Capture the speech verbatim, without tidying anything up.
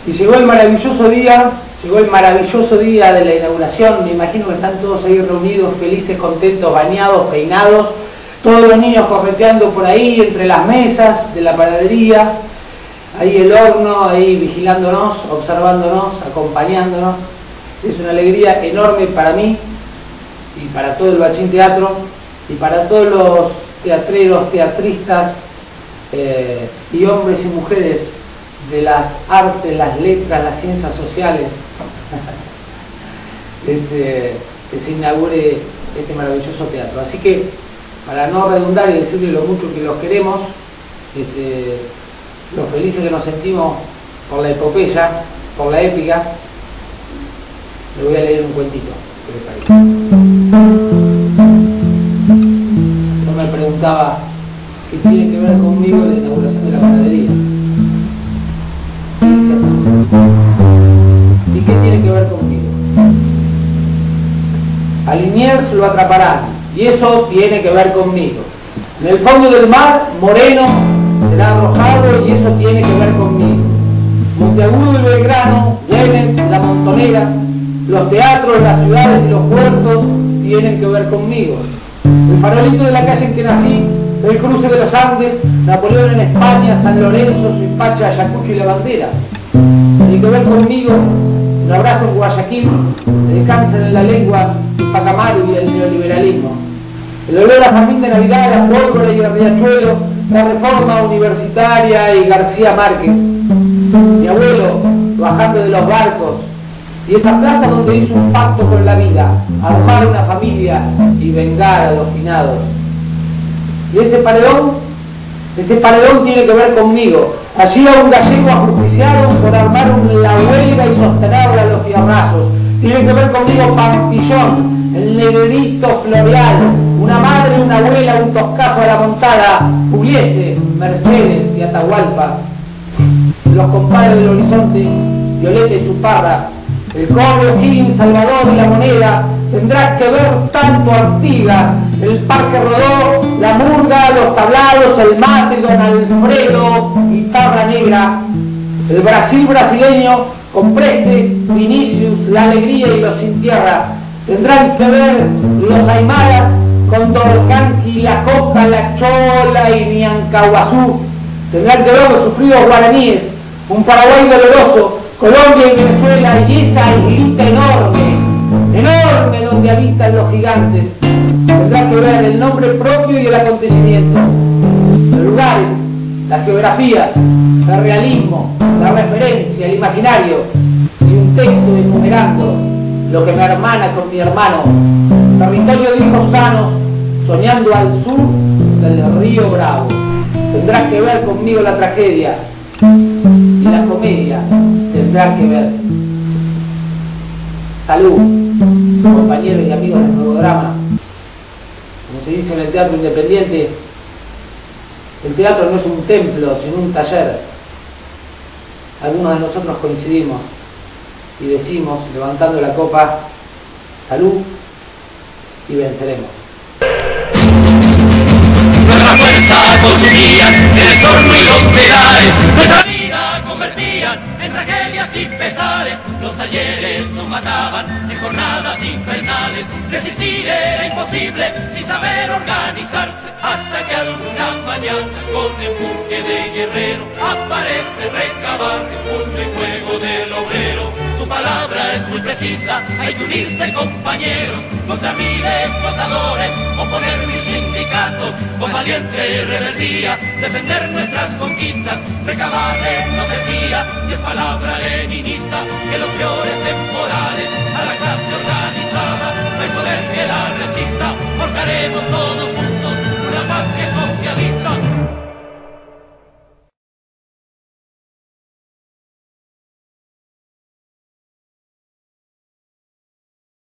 Y llegó el maravilloso día, llegó el maravilloso día de la inauguración. Me imagino que están todos ahí reunidos, felices, contentos, bañados, peinados, todos los niños correteando por ahí, entre las mesas de la panadería, ahí el horno, ahí vigilándonos, observándonos, acompañándonos. Es una alegría enorme para mí y para todo el Bachín Teatro y para todos los teatreros, teatristas eh, y hombres y mujeres de las artes, las letras, las ciencias sociales, este, que se inaugure este maravilloso teatro. Así que, para no redundar y decirle lo mucho que los queremos, este, lo felices que nos sentimos por la epopeya, por la épica, le voy a leer un cuentito, ¿qué les parece? Yo me preguntaba qué tiene que ver conmigo la inauguración de la panadería. ¿Y qué tiene que ver conmigo? A Liniers lo atraparán, y eso tiene que ver conmigo. En el fondo del mar, Moreno será arrojado, y eso tiene que ver conmigo. Monteagudo y Belgrano, Güemes, La Montonera, los teatros, las ciudades y los puertos tienen que ver conmigo. El farolito de la calle en que nací, el cruce de los Andes, Napoleón en España, San Lorenzo, Suipacha, Ayacucho y la bandera. Tiene que ver conmigo un abrazo en Guayaquil, el cáncer en la lengua, el Pacamaro y el neoliberalismo. El olor a jazmín de Navidad, la pólvora y el riachuelo, la reforma universitaria y García Márquez. Mi abuelo bajando de los barcos y esa plaza donde hizo un pacto con la vida, armar una familia y vengar a los finados. Y ese paredón, ese paredón tiene que ver conmigo. Allí a un gallego ajusticiaron por armar la huelga y sostenerla a los fierrazos. Tiene que ver conmigo Pampillón, el negrito floreal, una madre, una abuela, un toscazo a la montada, Pugliese, Mercedes y Atahualpa. Los compadres del horizonte, Violeta y su parra, el Correo, O'Higgins, Salvador y La Moneda. Tendrás que ver tanto Artigas, el Parque Rodó, la Murga, los tablados, el mate, Don Alfredo, Guitarra Negra, el Brasil brasileño, con Prestes, Vinicius, La Alegría y los Sin Tierra. Tendrán que ver los Aymaras con Dorcanqui, La Coca, La Chola y Niancahuazú. Tendrán que ver los sufridos guaraníes, un Paraguay doloroso, Colombia y Venezuela y esa islita enorme, enorme donde habitan los gigantes. Tendrá que ver el nombre propio y el acontecimiento, los lugares, las geografías, el realismo, la referencia, el imaginario y un texto enumerando lo que me hermana con mi hermano, territorio de hijos sanos, soñando al sur del río Bravo. Tendrá que ver conmigo la tragedia y la comedia tendrá que ver. Salud, compañeros y amigos del nuevo drama. Como se dice en el teatro independiente, el teatro no es un templo, sino un taller. Algunos de nosotros coincidimos y decimos, levantando la copa, salud y venceremos. Nuestra fuerza consumían el entorno y los pilares, nuestra vida convertían en tragedias y pesares, los talleres nos mataban en jornadas infernales, resistir era imposible sin saber organizarse, hasta que alguna mañana con empuje de guerrero aparece recabar el puño y fuego del obrero. Su palabra es muy precisa, hay que unirse compañeros, contra mil explotadores, oponer mil sindicatos, con valiente rebeldía, defender nuestras conquistas, recabarle nos decía, y es palabra leninista, que los peores temporales a la clase organizada, no hay poder que la resista.